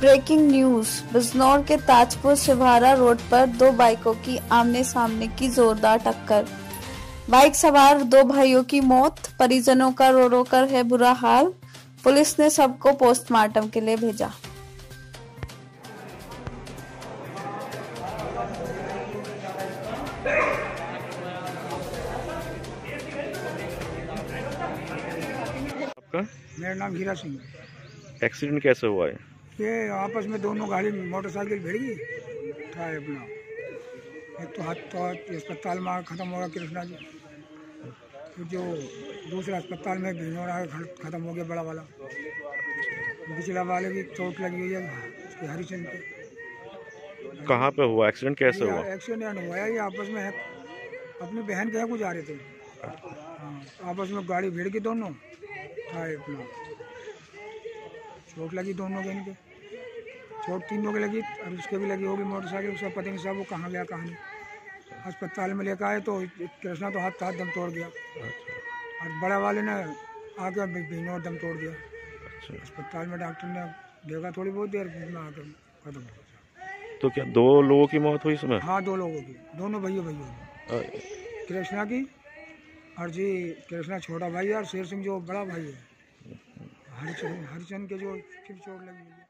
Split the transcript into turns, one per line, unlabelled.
Breaking news. Bijnor के Tajpur सिभारा road पर दो बाइकों की आमने सामने की जोरदार टक्कर। बाइक सवार दो भाइयों की मौत, परिजनों का रो रो कर है बुरा हाल। पुलिस ने सबको पोस्टमार्टम के लिए भेजा।
आपका?
मेरा नाम हीरा सिंह है।
एक्सीडेंट कैसे हुआ है?
ये आपस में दोनों गाड़ी मोटरसाइकिल भिड़ गई था अपना। एक तो हाथ तो अस्पताल में ख़त्म हो गया कृष्णा जी, फिर जो दूसरा अस्पताल में भिनौरा ख़त्म हो गया बड़ा वाला। पिछला वाले की चोट लगी हुई है उसके हरिचंद पे।
कहाँ पे हुआ एक्सीडेंट? कैसे हुआ?
एक्सीडेंट हुआ है, ये आपस में है, अपनी बहन के यहाँ को जा रहे थे। हाँ, आपस में गाड़ी भिड़ गई दोनों था अपना। चोट लगी दोनों के, इनके चोट तीनों के लगी और उसके भी लगी होगी मोटरसाइकिल। उसका पता नहीं साहब वो कहाँ गया कहाँ नहीं। अस्पताल में लेकर आए तो कृष्णा तो हाथ दम तोड़ गया और बड़ा वाले ने आकर भिनौर दम तोड़ दिया। अस्पताल में डॉक्टर ने देखा थोड़ी बहुत देर, में आकर खत्म हो गया।
तो क्या दो लोगों की मौत हुई इसमें?
हाँ, दो लोगों की, दोनों भैया कृष्णा की और जी कृष्णा छोटा भाई और शेर सिंह जो बड़ा भाई है, हरिचंद के जो फिर चोट लगी।